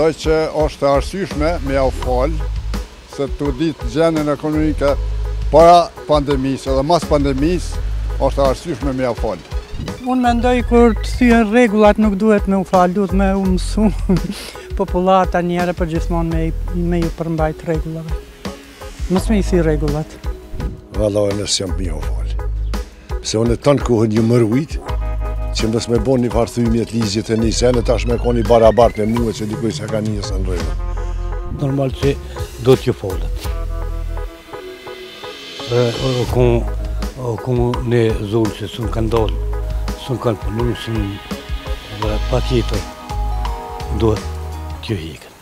mendoj që është e arsyeshme me ia falë, se të ditë gjendjen ekonomike para pandemisë edhe mas pandemisë është e arsyeshme me ia falë. Unë mendoj kur të thyen rregullat nuk duhet me u falë, duhet me u mësu popullata njëherë për gjithmonë me ju përmbajt rregullave. Mos me i thi rregullat. Vallahi nësë jam me u falë. Se unë tanë kohën ju mërujt, që mësë me bon një farthymjet ligjit e një sene, tash me koni barabart me muë që dikuj se ka njësë në rregull. Normal që do t'ju falët. Ku në zonë që s'u kanë dalë, s'u kanë punu, pa tjetër, duhet t'ju hikën.